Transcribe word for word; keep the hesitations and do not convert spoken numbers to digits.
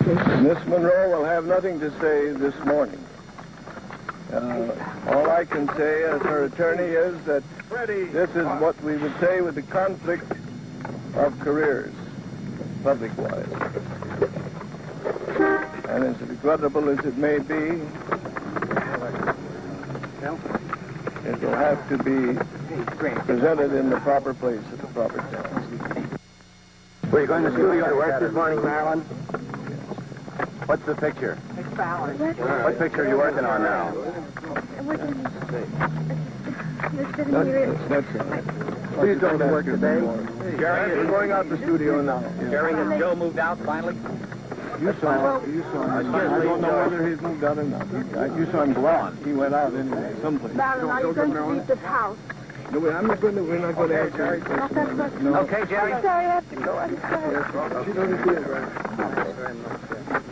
Miss Monroe will have nothing to say this morning. Uh, all I can say as her attorney is that this is what we would say with the conflict of careers, public-wise. And as regrettable as it may be, it will have to be presented in the proper place at the proper time. Were you going to studio to work this morning, Marilyn? What's the picture? What picture are you working on now? That's, that's all right. Please don't work today. Jerry, we're going out to the studio now. Jerry, has Joe moved out finally? You saw him. You saw him. I don't know whether he's moved out or not. You saw him go out. He went out anyway, someplace. Marilyn, are you going to leave this house? No, wait, I'm not going to, we're not going to answer any questions. No. Okay, Jerry. I'm sorry, I have to go. I'm sorry. She doesn't feel right.